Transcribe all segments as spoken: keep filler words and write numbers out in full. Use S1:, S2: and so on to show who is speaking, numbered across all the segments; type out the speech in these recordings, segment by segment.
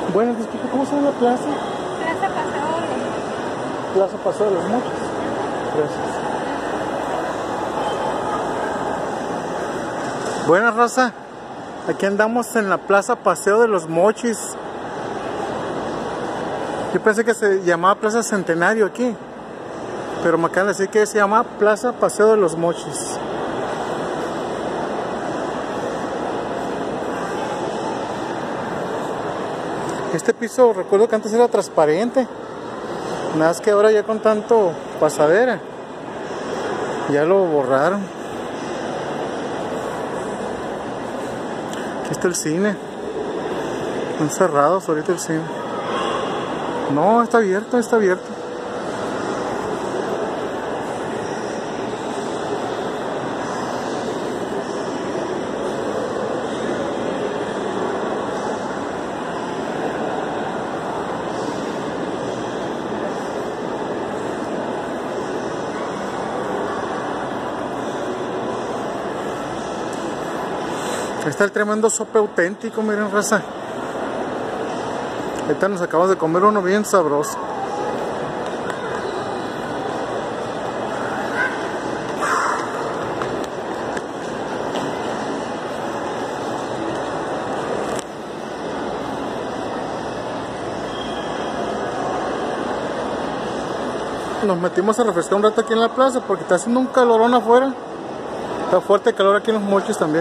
S1: Bueno, disculpe, ¿cómo se llama la plaza?
S2: Plaza Paseo de los Mochis.
S1: Plaza Paseo de los Mochis. Gracias. Buena raza. Aquí andamos en la Plaza Paseo de los Mochis. Yo pensé que se llamaba Plaza Centenario aquí, pero me acaban de decir que se llama Plaza Paseo de los Mochis. Este piso recuerdo que antes era transparente, nada más que ahora ya con tanto pasadera ya lo borraron. Aquí está el cine, están cerrados ahorita el cine. No, está abierto, está abierto. Ahí está el tremendo sope auténtico, miren raza. Ahorita nos acabamos de comer uno bien sabroso. Nos metimos a refrescar un rato aquí en la plaza porque está haciendo un calorón afuera. Está fuerte el calor aquí en los Mochis también.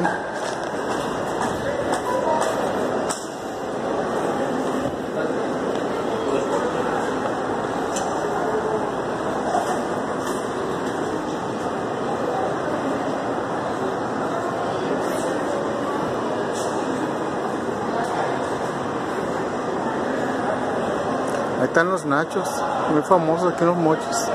S1: Ahí están los nachos, muy famosos aquí en los Mochis.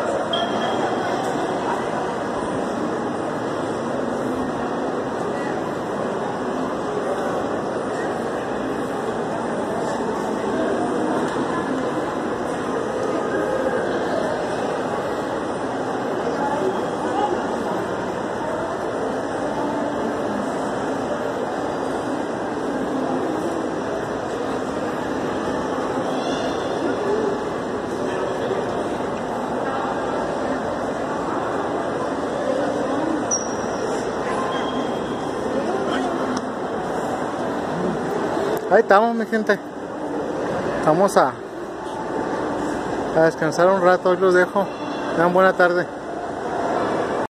S1: Ahí estamos, mi gente. Vamos a, a descansar un rato. Hoy los dejo. Tengan buena tarde.